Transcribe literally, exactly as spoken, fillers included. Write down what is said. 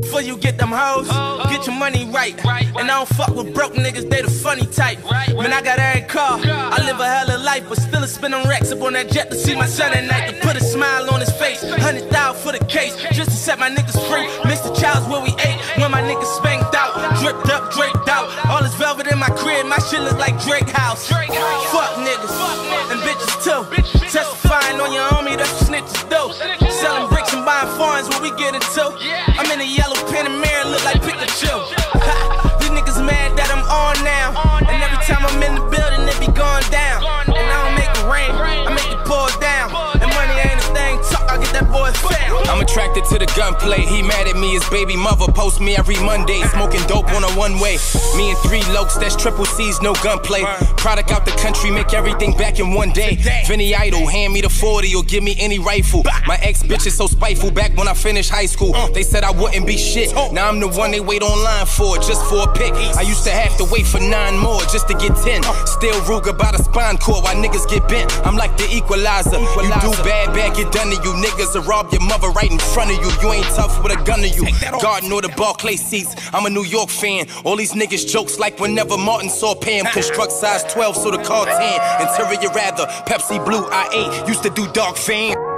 before you get them hoes. Get your money right. And I don't fuck with broke niggas, they the funny type. Man, I got every car. I live a hella life, but still a spinning racks up on that jet to see my son at night. To put a smile on his face. Hundred thousand for the case, just to set my niggas free. Mister Child's where we ate, when my niggas spanked out. Dripped up, draped out. All this velvet in my crib, my shit look like Drake House. Fuck niggas, and bitches too. Testifying on your homie, that's what snitches do. Selling bricks and buying foreigns, what we get into. I'm in a yellow Panamera, look like Pikachu. Ha, these niggas mad that I'm on now. And every time I'm in the building, it be going down. And I don't make it rain, I make it pour down. And money ain't a thing, talk, I get that boy found. I'm attracted to the gunplay. He mad at me, his baby mother post me every Monday. Smoking dope on a one-way. Me and three lokes, that's triple C's, no gunplay. Product out the country, make everything back in one day. Vinny Idol, hand me the forty or give me any rifle. My ex-bitch is so spiteful, back when I finished high school. They said I wouldn't be shit. Now I'm the one they wait online for, just for a pick. I used to have to wait for nine more just to get ten. Still Ruger by the spine cord while niggas get bent. I'm like the equalizer. You do bad, bad, get done to you. Niggas will rob your mother right in front of you. You ain't tough with a gun to you. Garden or the Barclay seats. I'm a New York fan. All these niggas jokes like whenever Martin saw Pam. Construct size twelve so the car tan. Interior rather, Pepsi Blue I eight. Used to do dog fan.